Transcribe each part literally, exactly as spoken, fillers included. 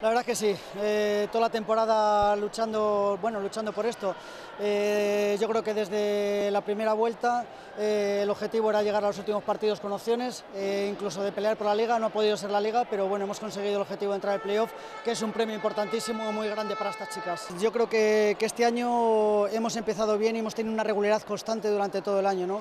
La verdad que sí, eh, toda la temporada luchando, bueno, luchando por esto. Eh, yo creo que desde la primera vuelta eh, el objetivo era llegar a los últimos partidos con opciones, eh, incluso de pelear por la Liga. No ha podido ser la Liga, pero bueno, hemos conseguido el objetivo de entrar al playoff, que es un premio importantísimo, muy grande para estas chicas. Yo creo que, que este año hemos empezado bien y hemos tenido una regularidad constante durante todo el año, ¿no?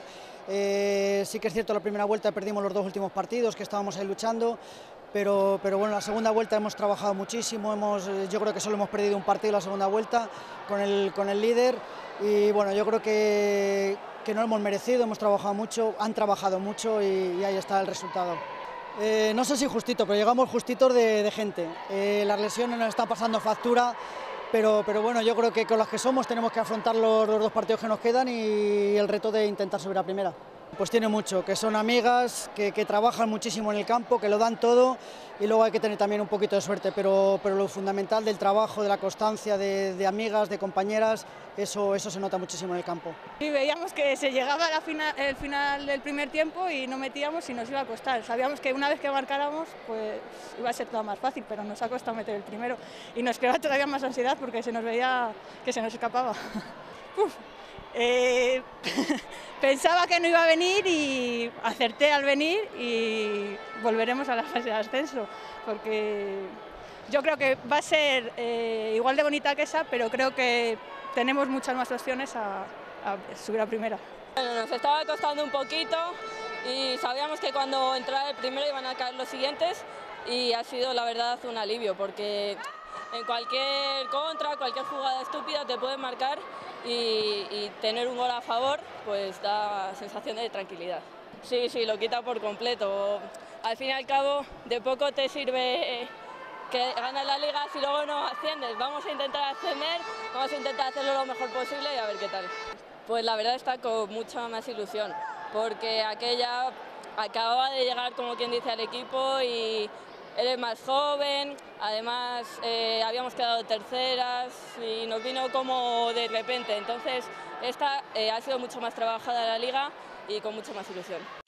Eh, sí que es cierto, la primera vuelta perdimos los dos últimos partidos, que estábamos ahí luchando. Pero, pero bueno, la segunda vuelta hemos trabajado muchísimo, hemos, yo creo que solo hemos perdido un partido la segunda vuelta con el, con el líder y bueno, yo creo que, que no lo hemos merecido, hemos trabajado mucho, han trabajado mucho y, y ahí está el resultado. Eh, no sé si justito, pero llegamos justitos de, de gente, eh, las lesiones nos están pasando factura, pero, pero bueno, yo creo que con las que somos tenemos que afrontar los, los dos partidos que nos quedan y el reto de intentar subir a primera. Pues tiene mucho, que son amigas, que, que trabajan muchísimo en el campo, que lo dan todo y luego hay que tener también un poquito de suerte, pero, pero lo fundamental del trabajo, de la constancia, de, de amigas, de compañeras, eso, eso se nota muchísimo en el campo. Sí, veíamos que se llegaba a final, el final del primer tiempo y no metíamos y nos iba a costar. Sabíamos que una vez que marcáramos pues iba a ser todo más fácil, pero nos ha costado meter el primero y nos creaba todavía más ansiedad porque se nos veía que se nos escapaba. Uf. Eh, pensaba que no iba a venir y acerté al venir y volveremos a la fase de ascenso porque yo creo que va a ser eh, igual de bonita que esa, pero creo que tenemos muchas más opciones a, a subir a primera. Bueno, nos estaba costando un poquito y sabíamos que cuando entrara el primero iban a caer los siguientes y ha sido la verdad un alivio porque en cualquier contra, cualquier jugada estúpida te pueden marcar y, y tener un gol a favor pues da sensación de tranquilidad. Sí, sí, lo quita por completo. Al fin y al cabo de poco te sirve que ganas la liga si luego no asciendes. Vamos a intentar ascender, vamos a intentar hacerlo lo mejor posible y a ver qué tal. Pues la verdad está con mucha más ilusión porque aquella acababa de llegar como quien dice al equipo y eres más joven, además eh, habíamos quedado terceras y nos vino como de repente, entonces esta eh, ha sido mucho más trabajada la liga y con mucha más ilusión.